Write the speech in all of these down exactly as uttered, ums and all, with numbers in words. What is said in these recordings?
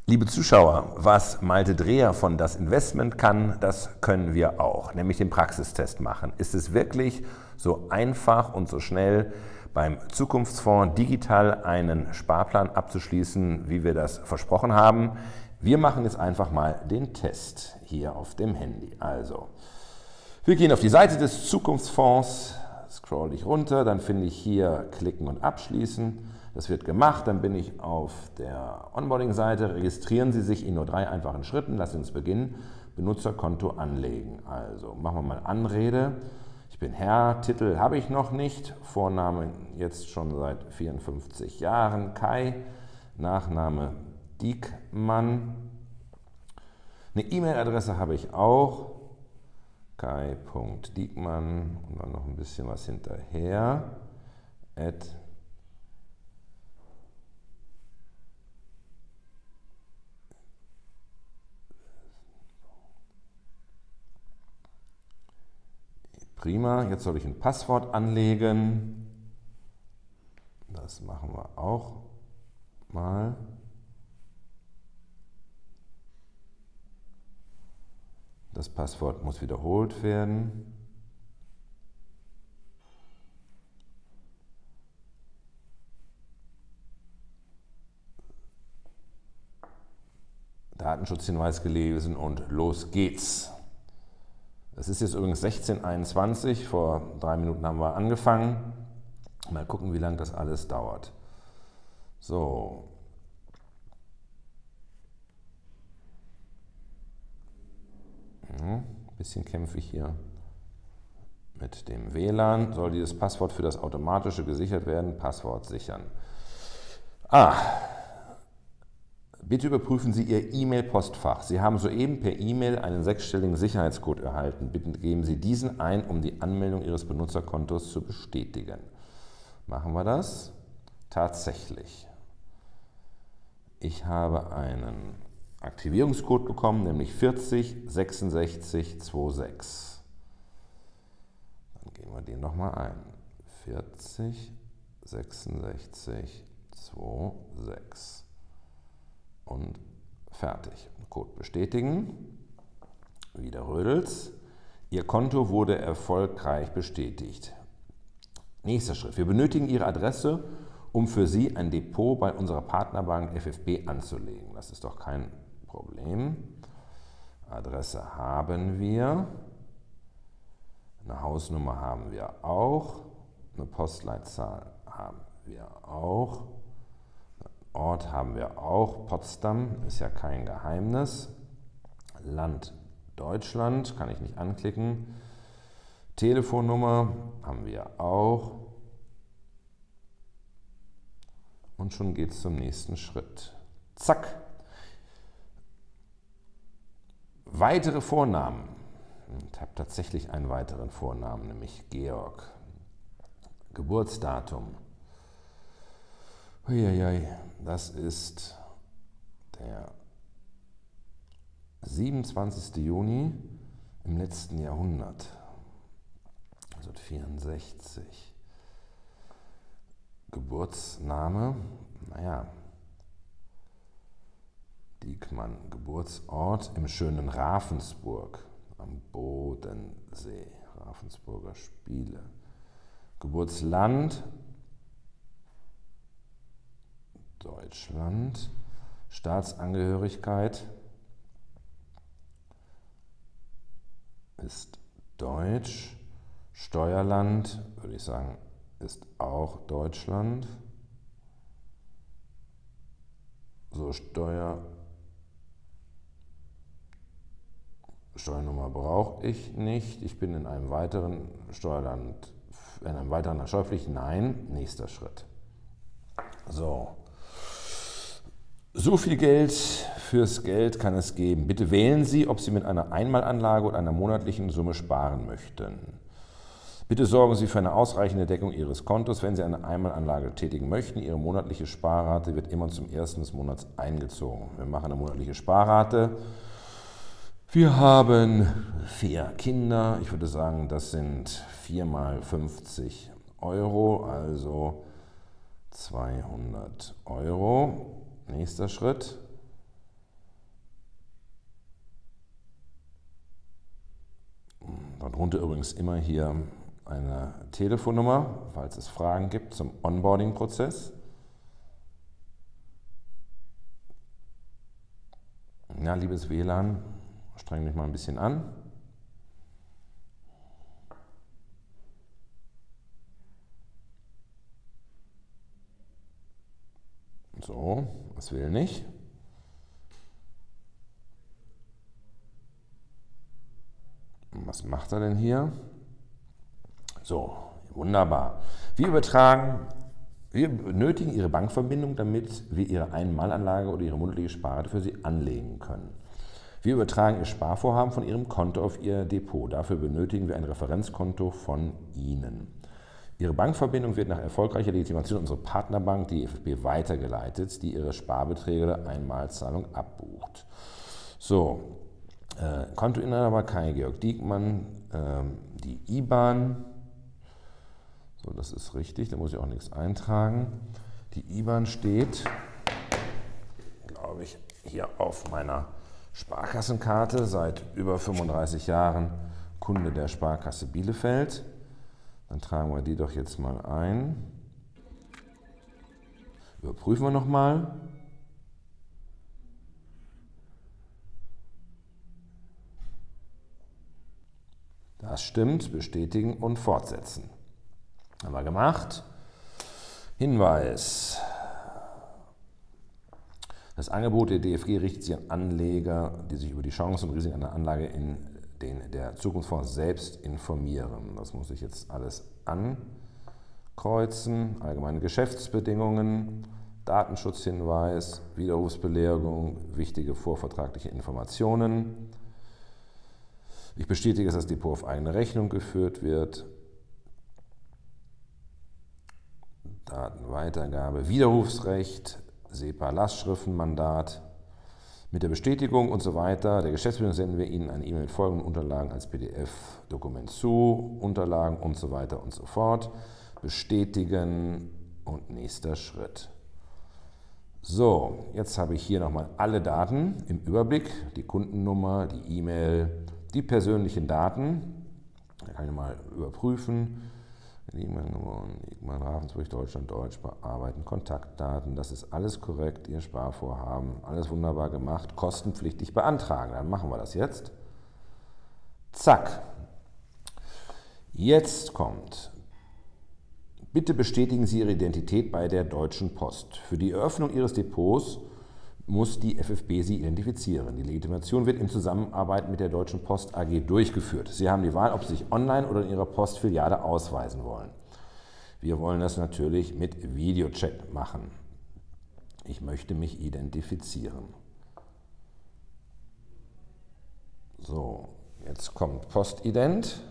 Liebe Zuschauer, was Malte Dreher von Das Investment kann, das können wir auch, nämlich den Praxistest machen. Ist es wirklich so einfach und so schnell, beim Zukunftsfonds digital einen Sparplan abzuschließen, wie wir das versprochen haben? Wir machen jetzt einfach mal den Test hier auf dem Handy. Also, wir gehen auf die Seite des Zukunftsfonds, scroll ich runter, dann finde ich hier Klicken und Abschließen. Das wird gemacht, dann bin ich auf der Onboarding-Seite. Registrieren Sie sich in nur drei einfachen Schritten. Lassen Sie uns beginnen. Benutzerkonto anlegen. Also machen wir mal Anrede. Ich bin Herr, Titel habe ich noch nicht, Vorname jetzt schon seit vierundfünfzig Jahren, Kai, Nachname Diekmann. Eine E-Mail-Adresse habe ich auch, kai punkt diekmann und dann noch ein bisschen was hinterher, at Prima, jetzt soll ich ein Passwort anlegen. Das machen wir auch mal. Das Passwort muss wiederholt werden. Datenschutzhinweis gelesen und los geht's. Es ist jetzt übrigens sechzehn Uhr einundzwanzig, vor drei Minuten haben wir angefangen. Mal gucken, wie lange das alles dauert. So. Ein bisschen kämpfe ich hier mit dem W L A N. Soll dieses Passwort für das Automatische gesichert werden? Passwort sichern. Ah. Bitte überprüfen Sie Ihr E-Mail-Postfach. Sie haben soeben per E-Mail einen sechsstelligen Sicherheitscode erhalten. Bitte geben Sie diesen ein, um die Anmeldung Ihres Benutzerkontos zu bestätigen. Machen wir das? Tatsächlich. Ich habe einen Aktivierungscode bekommen, nämlich vierzig sechsundsechzig sechsundzwanzig. Dann geben wir den nochmal ein. vierzig sechsundsechzig sechsundzwanzig. Und fertig. Code bestätigen. Wieder rödelt's. Ihr Konto wurde erfolgreich bestätigt. Nächster Schritt. Wir benötigen Ihre Adresse, um für Sie ein Depot bei unserer Partnerbank F F B anzulegen. Das ist doch kein Problem. Adresse haben wir. Eine Hausnummer haben wir auch. Eine Postleitzahl haben wir auch. Ort haben wir auch, Potsdam, ist ja kein Geheimnis. Land Deutschland, kann ich nicht anklicken. Telefonnummer haben wir auch. Und schon geht es zum nächsten Schritt. Zack. Weitere Vornamen. Ich habe tatsächlich einen weiteren Vornamen, nämlich Georg. Geburtsdatum. Uiuiui, das ist der siebenundzwanzigste Juni im letzten Jahrhundert, neunzehnhundertvierundsechzig. Geburtsname, naja, Diekmann, Geburtsort im schönen Ravensburg am Bodensee, Ravensburger Spiele. Geburtsland, Deutschland, Staatsangehörigkeit ist Deutsch, Steuerland, würde ich sagen, ist auch Deutschland. So, Steuer, Steuernummer brauche ich nicht. Ich bin in einem weiteren Steuerland, in einem weiteren Steuerpflicht. Nein, nächster Schritt. So. So viel Geld fürs Geld kann es geben. Bitte wählen Sie, ob Sie mit einer Einmalanlage oder einer monatlichen Summe sparen möchten. Bitte sorgen Sie für eine ausreichende Deckung Ihres Kontos, wenn Sie eine Einmalanlage tätigen möchten. Ihre monatliche Sparrate wird immer zum ersten des Monats eingezogen. Wir machen eine monatliche Sparrate. Wir haben vier Kinder. Ich würde sagen, das sind vier mal fünfzig Euro, also zweihundert Euro. Nächster Schritt. Darunter übrigens immer hier eine Telefonnummer, falls es Fragen gibt zum Onboarding-Prozess. Ja, liebes W L A N, streng dich mal ein bisschen an. So, das will nicht. Was macht er denn hier? So, wunderbar. Wir übertragen, wir benötigen Ihre Bankverbindung, damit wir Ihre Einmalanlage oder Ihre monatliche Sparrate für Sie anlegen können. Wir übertragen Ihr Sparvorhaben von Ihrem Konto auf Ihr Depot. Dafür benötigen wir ein Referenzkonto von Ihnen. Ihre Bankverbindung wird nach erfolgreicher Legitimation an unsere Partnerbank, die E F B, weitergeleitet, die Ihre Sparbeträge oder Einmalzahlung abbucht. So, äh, Kontoinhaber Kai Georg Diekmann, äh, die I B A N. So, das ist richtig, da muss ich auch nichts eintragen. Die I B A N steht, glaube ich, hier auf meiner Sparkassenkarte, seit über fünfunddreißig Jahren Kunde der Sparkasse Bielefeld. Dann tragen wir die doch jetzt mal ein. Überprüfen wir nochmal. Das stimmt, bestätigen und fortsetzen. Haben wir gemacht. Hinweis. Das Angebot der D F G richtet sich an Anleger, die sich über die Chancen und Risiken einer Anlage in den der Zukunftsfonds selbst informieren. Das muss ich jetzt alles ankreuzen. Allgemeine Geschäftsbedingungen, Datenschutzhinweis, Widerrufsbelehrung, wichtige vorvertragliche Informationen. Ich bestätige, dass das Depot auf eigene Rechnung geführt wird. Datenweitergabe, Widerrufsrecht, SEPA-Lastschriftenmandat. Mit der Bestätigung und so weiter der Geschäftsbedingungen senden wir Ihnen eine E-Mail mit folgenden Unterlagen als P D F-Dokument zu, Unterlagen und so weiter und so fort. Bestätigen und nächster Schritt. So, jetzt habe ich hier nochmal alle Daten im Überblick, die Kundennummer, die E-Mail, die persönlichen Daten. Da kann ich mal überprüfen. E-Mail-Nummer, Ravensburg, Deutschland, Deutsch, bearbeiten, Kontaktdaten, das ist alles korrekt, Ihr Sparvorhaben, alles wunderbar gemacht, kostenpflichtig beantragen. Dann machen wir das jetzt. Zack. Jetzt kommt, bitte bestätigen Sie Ihre Identität bei der Deutschen Post. Für die Eröffnung Ihres Depots muss die F F B Sie identifizieren. Die Legitimation wird in Zusammenarbeit mit der Deutschen Post A G durchgeführt. Sie haben die Wahl, ob Sie sich online oder in Ihrer Postfiliale ausweisen wollen. Wir wollen das natürlich mit Videochat machen. Ich möchte mich identifizieren. So, jetzt kommt Postident.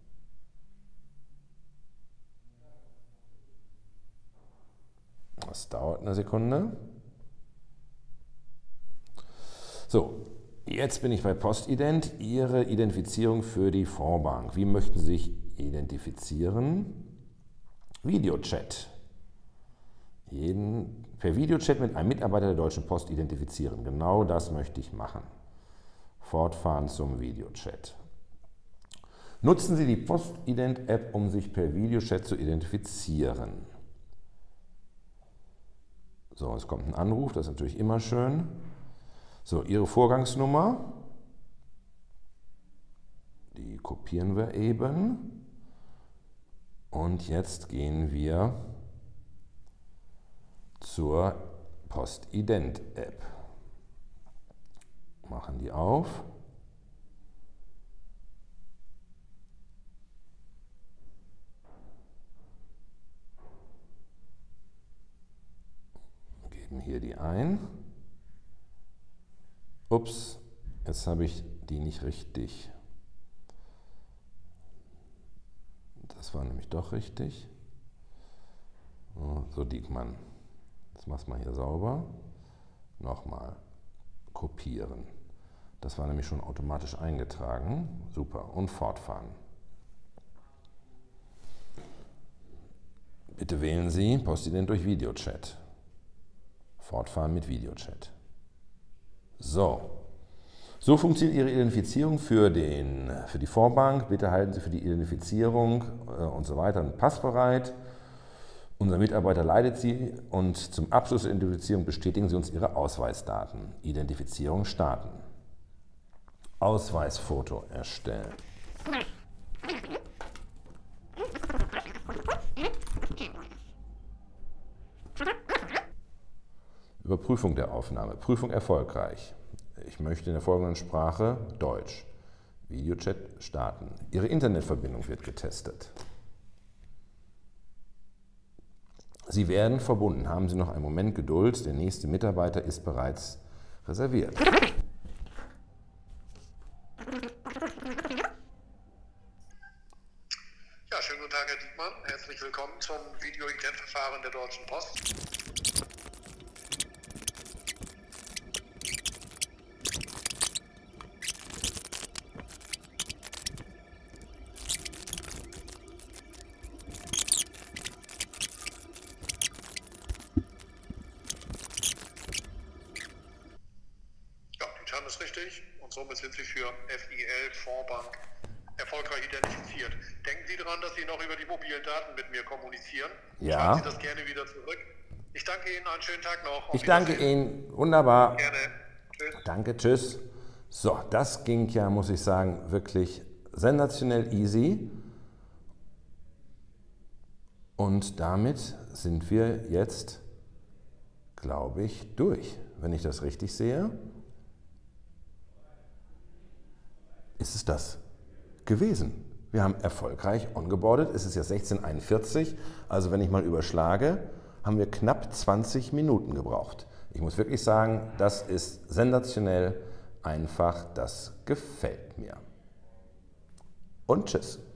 Das dauert eine Sekunde. So, jetzt bin ich bei Postident. Ihre Identifizierung für die Fondsbank. Wie möchten Sie sich identifizieren? Videochat. Jeden, per Videochat mit einem Mitarbeiter der Deutschen Post identifizieren. Genau das möchte ich machen. Fortfahren zum Videochat. Nutzen Sie die Postident-App, um sich per Videochat zu identifizieren. So, es kommt ein Anruf, das ist natürlich immer schön. So, Ihre Vorgangsnummer, die kopieren wir eben. Und jetzt gehen wir zur Postident-App. Machen die auf. Geben hier die ein. Ups, jetzt habe ich die nicht richtig. Das war nämlich doch richtig. So, Diekmann. Das machst du mal hier sauber. Nochmal. Kopieren. Das war nämlich schon automatisch eingetragen. Super. Und fortfahren. Bitte wählen Sie Postident durch Videochat. Fortfahren mit Videochat. So. So funktioniert Ihre Identifizierung für, den, für die Vorbank. Bitte halten Sie für die Identifizierung äh, und so weiter einen Pass bereit. Unser Mitarbeiter leitet Sie und zum Abschluss der Identifizierung bestätigen Sie uns Ihre Ausweisdaten. Identifizierung starten. Ausweisfoto erstellen. Überprüfung der Aufnahme. Prüfung erfolgreich. Ich möchte in der folgenden Sprache Deutsch. Videochat starten. Ihre Internetverbindung wird getestet. Sie werden verbunden. Haben Sie noch einen Moment Geduld. Der nächste Mitarbeiter ist bereits reserviert. Ja, schönen guten Tag, Herr Diekmann. Herzlich willkommen zum Video-Ident-Verfahren der Deutschen Post. Ja, die Term ist richtig und somit sind Sie für F I L Vorbank erfolgreich identifiziert. Denken Sie daran, dass Sie noch über die mobilen Daten mit mir kommunizieren. Ja. Schreiben Sie das gerne wieder zurück. Ich danke Ihnen, einen schönen Tag noch. Auf Ich danke Wiedersehen. Ihnen. Wunderbar. Gerne. Tschüss. Danke, tschüss. So, das ging ja, muss ich sagen, wirklich sensationell easy. Und damit sind wir jetzt, glaube ich, durch. Wenn ich das richtig sehe, ist es das gewesen. Wir haben erfolgreich ongeboardet. Es ist ja sechzehn Uhr einundvierzig, also wenn ich mal überschlage, haben wir knapp zwanzig Minuten gebraucht. Ich muss wirklich sagen, das ist sensationell einfach, das gefällt mir. Und tschüss.